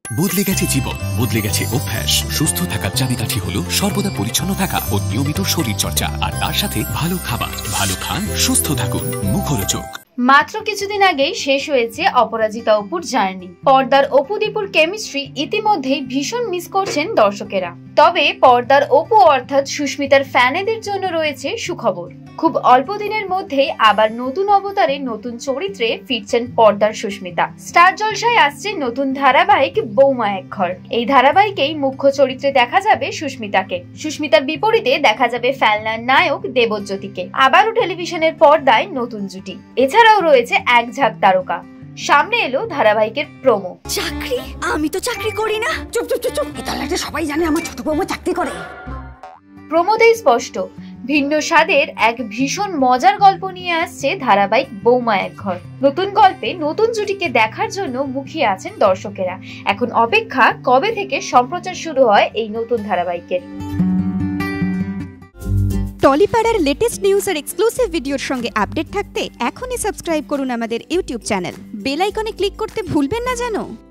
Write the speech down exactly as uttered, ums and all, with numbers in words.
বদলে গেছে জীবন, বদলে গেছে অভ্যাস। সুস্থ থাকার চাবিকাঠি হলো সর্বদা পরিচ্ছন্ন থাকা ও নিয়মিত শরীর চর্চা, আর তার সাথে ভালো খাবার। ভালো খান, সুস্থ থাকুন, মুখরোচক। মাত্র কিছুদিন আগেই শেষ হয়েছে অপরাজিতা অপুর জার্নি। পর্দার অপু দীপুর কেমিস্ট্রি ইতিমধ্যেই ভীষণ মিস করছেন দর্শকেরা। তবে পর্দার অপু অর্থাৎ সুস্মিতার ফ্যানেদের জন্য রয়েছে সুখবর। খুব অল্প দিনের মধ্যেই আবার নতুন অবতারে নতুন চরিত্রে ফিরছেন পর্দার সুস্মিতা। স্টার জলসায় আসছে নতুন ধারাবাহিক বৌমা এক ঘর। এই ধারাবাহিকেই মুখ্য চরিত্রে দেখা যাবে সুস্মিতাকে। সুস্মিতার বিপরীতে দেখা যাবে ফেলনার নায়ক দেবজ্যোতিকে। আবারও টেলিভিশনের পর্দায় নতুন জুটি। এছাড়াও রয়েছে এক ঝাঁক তারকা। সামনে এলো ধারাবাহিকের প্রোমো। চাকরি? আমি তো চাকরি করি না। চুপ চুপ চুপ, এটা সবাই জানে আমার ছোট বৌমা চাকরি করে। প্রোমোতেই স্পষ্ট ভিন্ন স্বাদের এক ভীষণ মজার গল্প নিয়ে আসছে ধারাবাহিক বৌমা এক ঘর। নতুন গল্পে নতুন জুটিকে দেখার জন্য মুখিয়ে আছেন দর্শকেরা। এখন অপেক্ষা কবে থেকে সম্প্রচার শুরু হয় এই নতুন ধারাবাহিকের। টলিপাড়ার লেটেস্ট নিউজ আর এক্সক্লুসিভ ভিডিওর সঙ্গে আপডেট থাকতে এখনই সাবস্ক্রাইব করুন আমাদের ইউটিউব চ্যানেল। বেল আইকনে ক্লিক করতে ভুলবেন না যেন।